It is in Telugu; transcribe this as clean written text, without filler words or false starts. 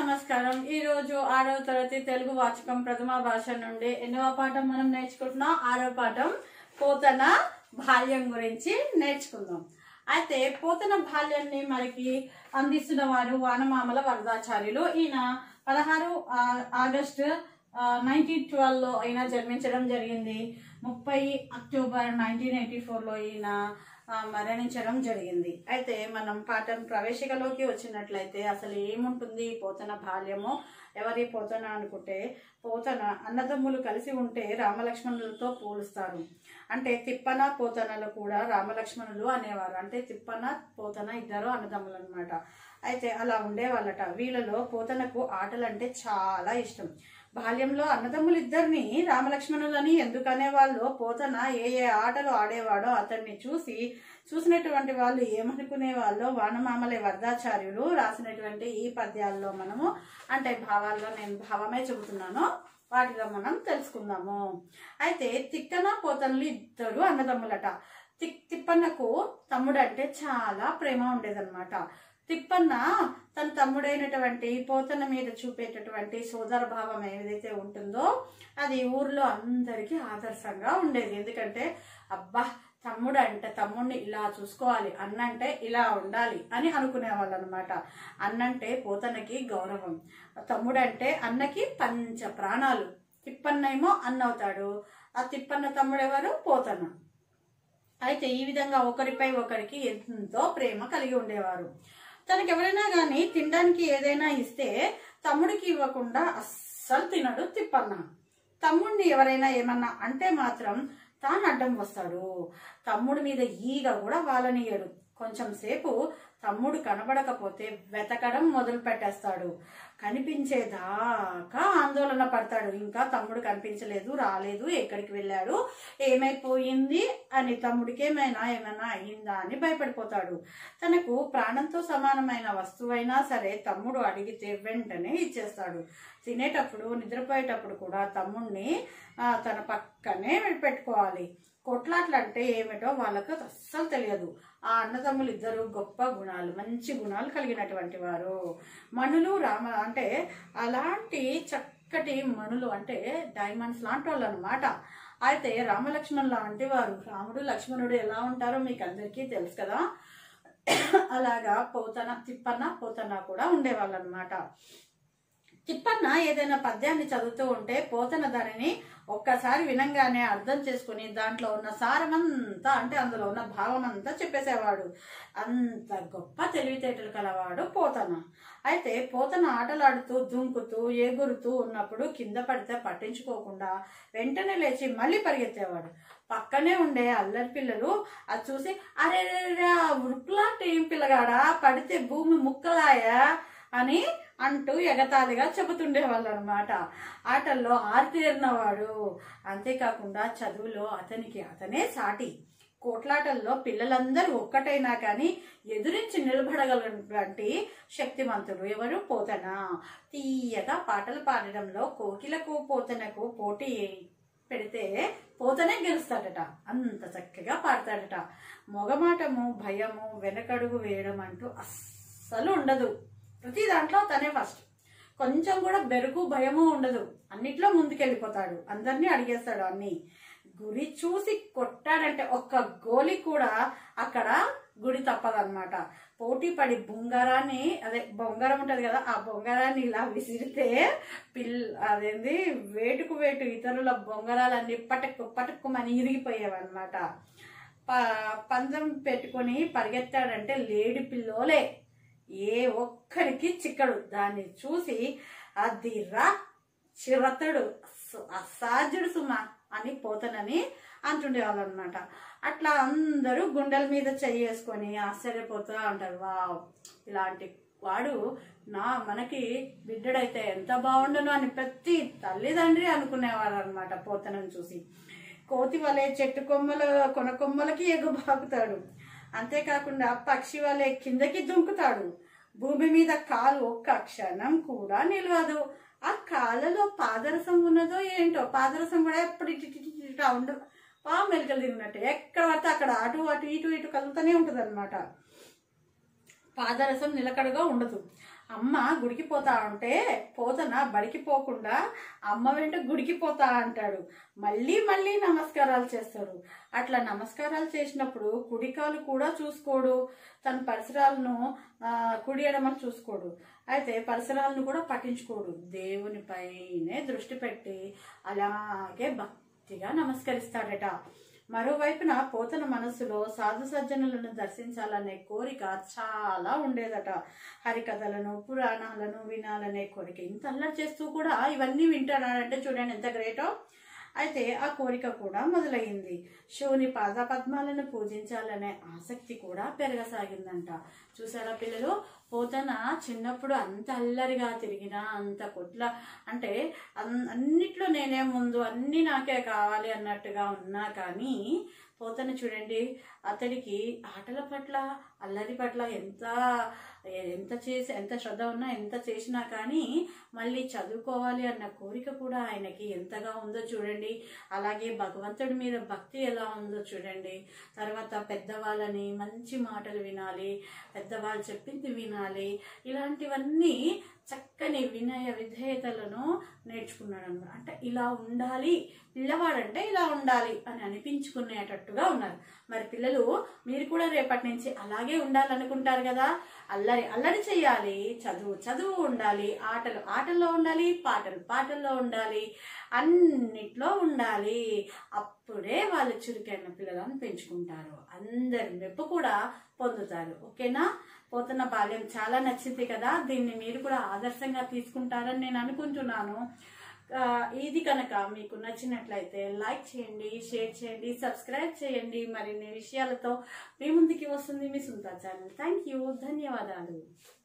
నమస్కారం। ఈ రోజు 6వ తరగతి తెలుగు వాచకం ప్రథమ భాష నుండి 8వ పాఠం మనం నేర్చుకుంటున్నాం। 6వ పాఠం పోతన బాల్యం గురించి నేర్చుకుందాం। అయితే పోతన బాల్యాన్ని మనకి అందిస్తున్న వారు వానమామల వరదాచార్యులు। ఈయన 16 ఆగస్టు 1912 లో ఈయన జన్మించడం జరిగింది। 30 అక్టోబర్ 1984 లో ఈయన మరణించడం జరిగింది। అయితే మనం పాఠం ప్రవేశికలోకి వచ్చినట్లయితే అసలు ఏముంటుంది పోతన బాల్యము, ఎవరి పోతన అనుకుంటే పోతన అన్నదమ్ములు కలిసి ఉంటే రామలక్ష్మణులతో పోలుస్తారు। అంటే తిప్పన పోతనలు కూడా రామలక్ష్మణులు అనేవారు। అంటే తిప్పన పోతన ఇద్దరు అన్నదమ్ములు అనమాట। అయితే అలా ఉండేవాళ్ళట। వీళ్ళలో పోతనకు ఆటలంటే చాలా ఇష్టం। బాల్యంలో అన్నదమ్ములు ఇద్దరిని రామలక్ష్మణులని ఎందుకనే వాళ్ళు పోతన ఏ ఏ ఆటలు ఆడేవాడో అతన్ని చూసినటువంటి వాళ్ళు ఏమనుకునే వాళ్ళు వానమామలే వరదాచార్యులు రాసినటువంటి ఈ పద్యాల్లో మనము అంటే భావాల్లో నేను భావమే చెబుతున్నాను, వాటిలో మనం తెలుసుకుందాము। అయితే తిక్కన పోతనలు ఇద్దరు అన్నదమ్ములట। తిప్పన్నకు తమ్ముడు అంటే చాలా ప్రేమ ఉండేదన్నమాట। తిప్పన్న తన తమ్ముడైనటువంటి పోతన మీద చూపేటటువంటి సోదర భావం ఏదైతే ఉంటుందో అది ఊర్లో అందరికీ ఆదర్శంగా ఉండేది। ఎందుకంటే అబ్బా తమ్ముడు అంటే తమ్ముడిని ఇలా చూసుకోవాలి, అన్నంటే ఇలా ఉండాలి అని అనుకునేవాళ్ళు అనమాట। అన్నంటే పోతనకి గౌరవం, తమ్ముడంటే అన్నకి పంచ ప్రాణాలు। తిప్పన్నేమో అన్నవుతాడు, ఆ తిప్పన్న తమ్ముడు ఎవరు పోతన। అయితే ఈ విధంగా ఒకరిపై ఒకరికి ఎంతో ప్రేమ కలిగి ఉండేవారు। తనకి ఎవరైనా గాని తినడానికి ఏదైనా ఇస్తే తమ్ముడికి ఇవ్వకుండా అస్సలు తినడు తిప్పన్న। తమ్ముడిని ఎవరైనా ఏమన్నా అంటే మాత్రం తాను అడ్డం వస్తాడు। తమ్ముడి మీద ఈగ కూడా వాలనీయడు। కొంచెం సేపు తమ్ముడు కనబడకపోతే వెతకడం మొదలు పెట్టేస్తాడు। కనిపించేదాకా ఆందోళన పడతాడు। ఇంకా తమ్ముడు కనిపించలేదు, రాలేదు, ఎక్కడికి వెళ్ళాడు, ఏమైపోయింది అని, తమ్ముడికి ఏమైనా అయిందా అని భయపడిపోతాడు। తనకు ప్రాణంతో సమానమైన వస్తువైనా సరే తమ్ముడు అడిగితే వెంటనే ఇచ్చేస్తాడు। తినేటప్పుడు నిద్రపోయేటప్పుడు కూడా తమ్ముడిని తన పక్కనే పెట్టుకోవాలి। కొట్లాట్లు అంటే ఏమిటో వాళ్ళకు అస్సలు తెలియదు। ఆ అన్నదమ్ములు ఇద్దరు గొప్ప గుణాలు, మంచి గుణాలు కలిగినటువంటి వారు। మణులు అంటే అలాంటి చక్కటి మణులు అంటే డైమండ్స్ లాంటి వాళ్ళు అనమాట। అయితే రామలక్ష్మణ్ లాంటి వారు, రాముడు లక్ష్మణుడు ఎలా ఉంటారో మీకు అందరికీ తెలుసు కదా। అలాగా తిప్పన్న పోతన కూడా ఉండేవాళ్ళు అనమాట। తిప్పన్న ఏదైనా పద్యాన్ని చదువుతూ ఉంటే పోతన దానిని ఒక్కసారి వినంగానే అర్థం చేసుకుని దాంట్లో ఉన్న సారమంతా అంటే అందులో ఉన్న భావం అంతా చెప్పేసేవాడు। అంత గొప్ప తెలివితేటలు కలవాడు పోతన। అయితే పోతన ఆటలాడుతూ దుంకుతూ ఎగురుతూ ఉన్నప్పుడు కింద పడితే పట్టించుకోకుండా వెంటనే లేచి మళ్ళీ పరిగెత్తేవాడు। పక్కనే ఉండే అల్లరి పిల్లలు అది చూసి అరే ఉరుకులాంటి ఏం పిల్లగాడా, పడితే భూమి ముక్కలాయా అని అంటూ ఎగతాళిగా చెబుతుండేవాళ్ళు అనమాట। ఆటల్లో ఆరితేరినవాడు, అంతేకాకుండా చదువులో అతనే సాటి। కోట్లాటల్లో పిల్లలందరూ ఒక్కటైనా కానీ ఎదురించి నిలబడగలటువంటి శక్తివంతుడు ఎవరు పోతన। తీయగా పాటలు పాడడంలో కోకిలకు పోతనకు పోటీ పెడితే పోతనే గెలుస్తాడట, అంత చక్కగా పాడతాడట। మొగమాటము, భయము, వెనకడుగు వేయడం అంటూ అస్సలు ఉండదు। ప్రతి దాంట్లో తనే ఫస్ట్, కొంచెం కూడా బెరుకు భయము ఉండదు, అన్నిట్లో ముందుకెళ్ళిపోతాడు, అందరినీ అడిగేస్తాడు అన్ని। గురి చూసి కొట్టాడంటే ఒక్క గోలి కూడా అక్కడ గుడి తప్పదన్నమాట। పోటీ పడి బొంగరాన్ని, అదే బొంగరం ఉంటది కదా, ఆ బొంగరాన్ని ఇలా విసిరితే అదేంది వేటుకు వేటు ఇతరుల బొంగరాలన్నీ పటక్కుమని ఇరిగిపోయేవన్నమాట। పందెం పెట్టుకొని పరిగెత్తాడంటే లేడి పిల్లోలే, ఏ ఒక్కరికి చిక్కడు। దాన్ని చూసి అదిరా చిరతడు, అసాధ్యుడు సుమ అని పోతనని అంటుండేవాళ్ళు అనమాట। అట్లా అందరూ గుండెల మీద చేసుకొని ఆశ్చర్యపోతూ ఉంటారు, వావ్ ఇలాంటి వాడు మనకి బిడ్డడైతే ఎంత బాగుండును అని ప్రతి తల్లిదండ్రి అనుకునేవారు అనమాట పోతనని చూసి। కోతి వలె చెట్టు కొమ్మలకి ఎగుబాకుతాడు, అంతేకాకుండా పక్షి వలె కిందకి దుంకుతాడు, భూమి మీద కాలు ఒక్క క్షణం కూడా నిలవదు। ఆ కాళ్ళలో పాదరసం ఉన్నదో ఏంటో, పాదరసం కూడా ఎప్పుడు ఇటు ఉండదు, మెలికలు తిరిగినట్టు ఎక్కడ పడితే అక్కడ అటు అటు ఇటు కదులుతూనే ఉంటది అనమాట। పాదరసం నిలకడగా ఉండదు। అమ్మ గుడికి పోతా ఉంటే పోతన బడికి పోకుండా అమ్మ వెంట గుడికి పోతా అంటాడు. మళ్ళీ మళ్ళీ నమస్కారాలు చేస్తాడు. అట్లా నమస్కారాలు చేసినప్పుడు కుడికాలు కూడా చూసుకోడు, తన పరిసరాలను కుడి ఎడమని చూసుకోడు. అయితే పరిసరాలను కూడా పట్టించుకోడు. దేవునిపైనే దృష్టి పెట్టి అలాగే భక్తిగా నమస్కరిస్తాడట. మరోవైపున పోతన మనసులో సాధు సజ్జనులను దర్శించాలనే కోరిక చాలా ఉండేదట. హరికథలను పురాణాలను వినాలనే కోరిక. ఇంత అల్లరి చేస్తూ కూడా ఇవన్నీ వింటాడంటే చూడండి ఎంత గ్రేటో. అయితే ఆ కోరిక కూడా మొదలైంది. శివుని పాద పద్మాలను పూజించాలనే ఆసక్తి కూడా పెరగసాగిందంట. చూసారా పిల్లలు, పోతన చిన్నప్పుడు అంత అల్లరిగా తిరిగినా, అంత కొట్ల అంటే అన్నిట్లో నేనే ముందు, అన్ని నాకే కావాలి అన్నట్టుగా ఉన్నా కానీ పోతన చూడండి, అతడికి ఆటల పట్ల అల్లరి పట్ల ఎంత శ్రద్ధ ఉన్నా, ఎంత చేసినా కానీ మళ్ళీ చదువుకోవాలి అన్న కోరిక కూడా ఆయనకి ఎంతగా ఉందో చూడండి. అలాగే భగవంతుడి మీద భక్తి ఎలా ఉందో చూడండి. తర్వాత పెద్దవాళ్ళని మంచి మాటలు వినాలి, పెద్దవాళ్ళు చెప్పింది వినాలి, ఇలాంటివన్నీ చక్కని వినయ విధేయతలను నేర్చుకున్నాడు అన్నమాట. అంటే ఇలా ఉండాలి, పిల్లవాడంటే ఇలా ఉండాలి అని అనిపించుకునేటట్టుగా ఉన్నారు. మరి పిల్లలు మీరు కూడా రేపటి నుంచి అలాగే ఉండాలనుకుంటారు కదా. అల్లరి చేయాలి, చదువు ఉండాలి, ఆటల్లో ఉండాలి, పాటల్లో ఉండాలి, అన్నిట్లో ఉండాలి. అప్పుడే వాళ్ళు చురుకైన పిల్లలను పెంచుకుంటారు, అందరి మెప్పు కూడా పొందుతారు. ఓకేనా? పోతన బాల్యం చాలా నచ్చింది కదా. దీన్ని మీరు కూడా ఆదర్శంగా తీసుకుంటారని నేను అనుకుంటున్నాను. ఇది కనుక మీకు నచ్చినట్లయితే లైక్ చేయండి, షేర్ చేయండి, సబ్స్క్రైబ్ చేయండి. మరిన్ని విషయాలతో మీ ముందుకి వస్తుంది మీ సుంతా ఛానల్. థ్యాంక్ యూ, ధన్యవాదాలు.